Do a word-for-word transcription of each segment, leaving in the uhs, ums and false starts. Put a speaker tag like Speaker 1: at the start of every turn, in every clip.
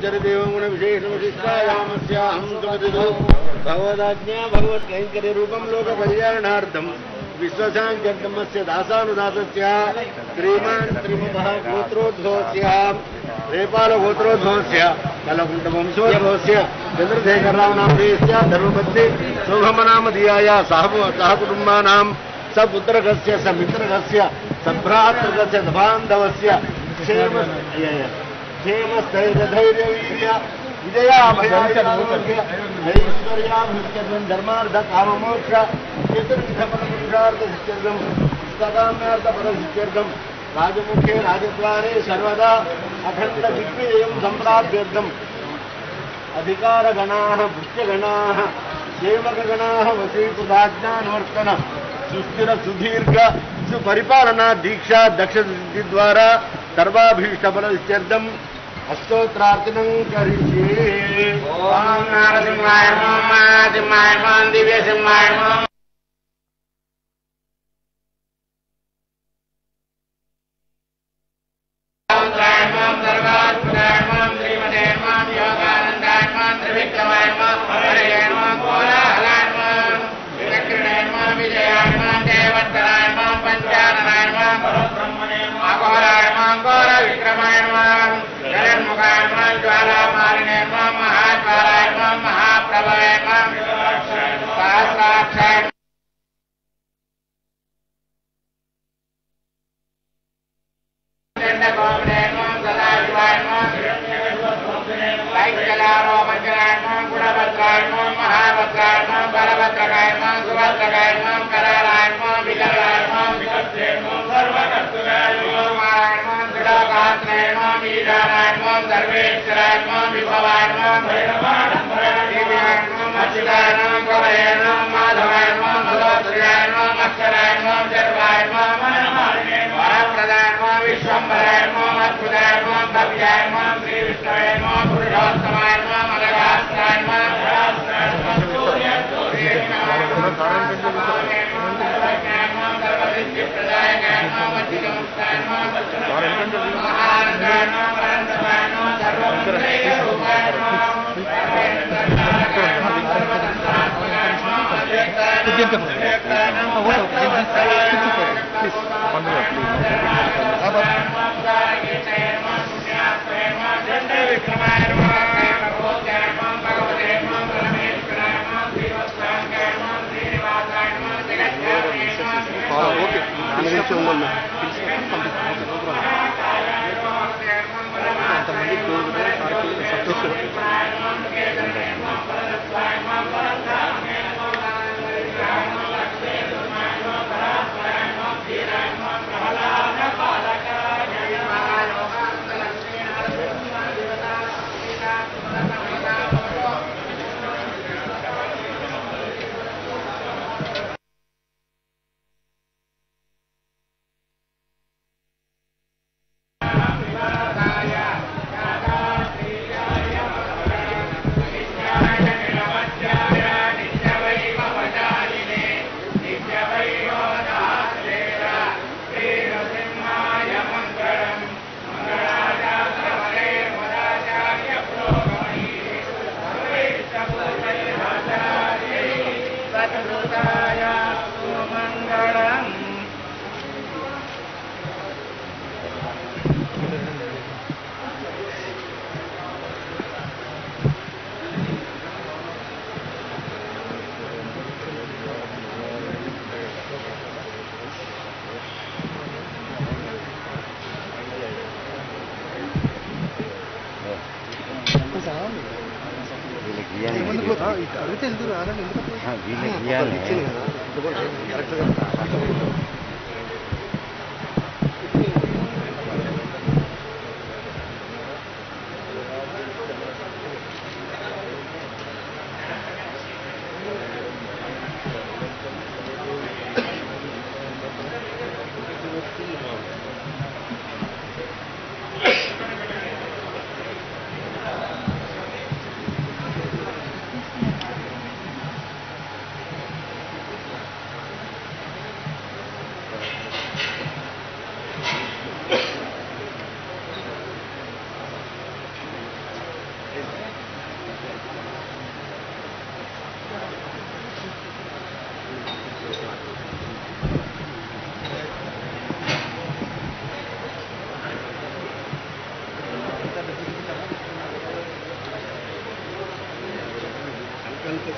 Speaker 1: चरिदेवगुण विशेषविशिष्टायामस्याहं सुमतिदो भगवदाज्ञा भगवत्कैङ्कर्यरूपं लोककल्याणार्थं विश्वशान्त्यर्थमस्य दासानुदासस्य श्रीमान् श्रीमतः गोत्रोद्भवस्य नेपालगोत्रोद्भवस्य कलकुण्डवंशोद्भवस्य चन्द्रशेखरराव नामधेयस्य धर्मपत्नी शोभमनामधीयाया सह सहकुटुम्बानां सपुत्रकस्य समित्रकस्य सभ्रातृकस्य सबान्धवस्य क्षेम क्षेमस्थैर्यधैर्यवीर्य विजयाभयाय ऐश्वर्याभिष्टं धर्मार्थ काममोक्ष चतुर्विधफलपुरुषार्थसिद्ध्यर्थं इष्टकाम्यार्थफलसिद्ध्यर्थं राजमुखे राजद्वारे सर्वदा अखण्ड दिग्विजयं सम्प्राप्त्यर्थम् अधिकारगणाः भृत्यगणाः सेवकगणाः वशीकृताज्ञानवर्तन सुस्थिर सुदीर्घ सुपरिपालना दीक्षा दक्षसिद्धि द्वारा सर्वाभीष्टफलसिद्ध्यर्थम् अष्टोत्रार्चनं करिष्ये। ओम नारसिंहाय नमः सिंहाय नमः दिव्य सिंहाय नमः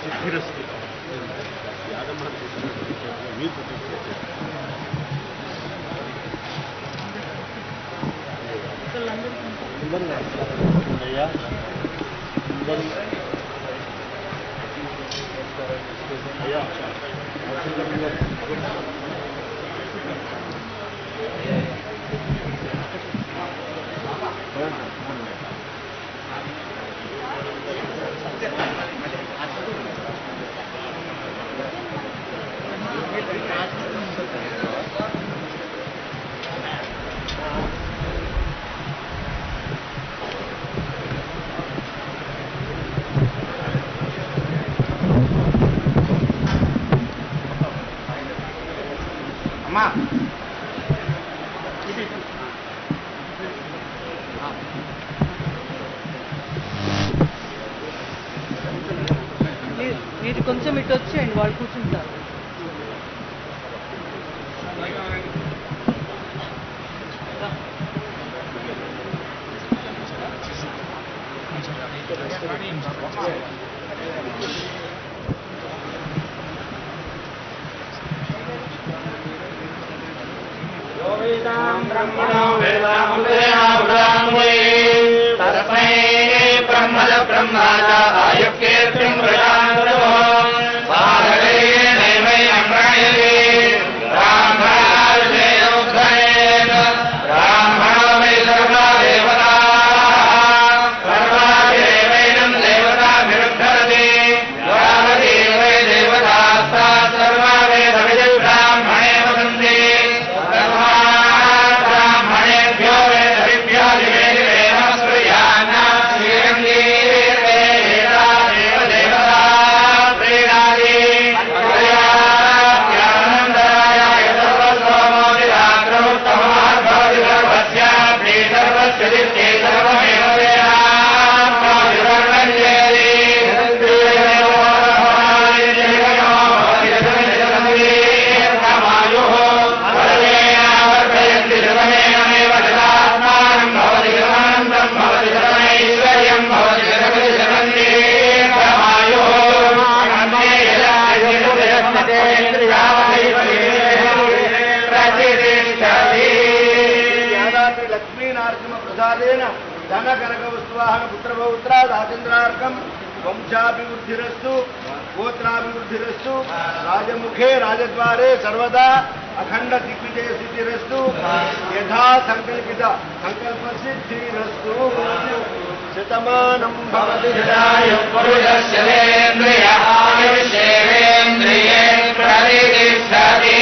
Speaker 1: సిద్ధిరస్తు యాదమ్మ మీరు అయ్యా అయ్యా అమ్మా
Speaker 2: మీరు కొంచెం ఇటు వచ్చేయండి, వాళ్ళు కూర్చుంటారు.
Speaker 3: तस्मै ब्रह्मद ब्रह्माद आयुकीर्तिं प्रजान्तरो साधकैर्नैवैनं प्रायते ब्राह्मणार्षेयोद्धरेण ब्राह्मणो वै सर्वा देवताः सर्वादेवैनं देवताभिरुद्धरति यावती वै देवतास्ता सर्वा वेदविद् ब्राह्मणे वसन्ति ब्राह्मणेभ्यो वेदविभ्यो दिवे दिवे नमस्कृत्याना श्रीरङ्गी देवता देवता प्रीणादि अक्षयात्यानन्दराय सर्वस्वमोदिरात्रमुत्तममार्गोदि सर्वस्यापि सर्वस्य दिष्टे सर्वमेव
Speaker 1: लक्ष्मीनारसिंहप्रसादेन धनकनकवस्तुवाहन पुत्रपौत्रादाचन्द्रार्कं वंशाभिवृद्धिरस्तु गोत्राभिवृद्धिरस्तु राजमुखे राजद्वारे सर्वदा अखंड दिग्विजय सिद्धिरस्तु यथा संकल्पित संकल्पसिद्धिरस्तु शतमानं भवति
Speaker 3: शतायुः पुरुषस्येन्द्रिय आयुष्येवेन्द्रिये प्रतिष्ठति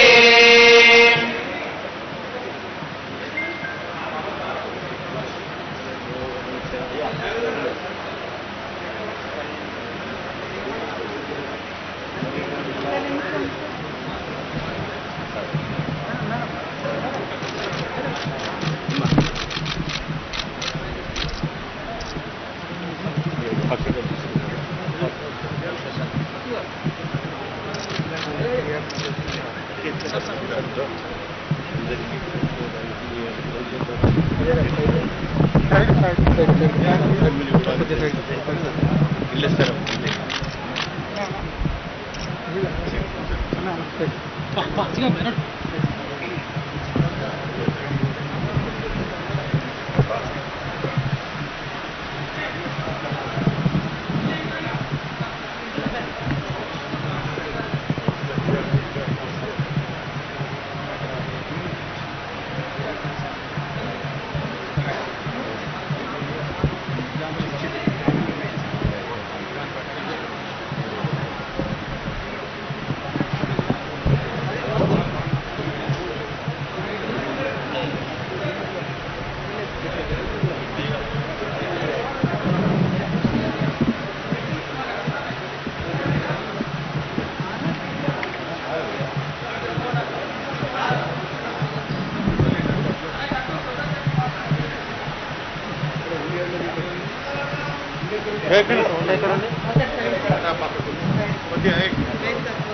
Speaker 1: ఎక్కడ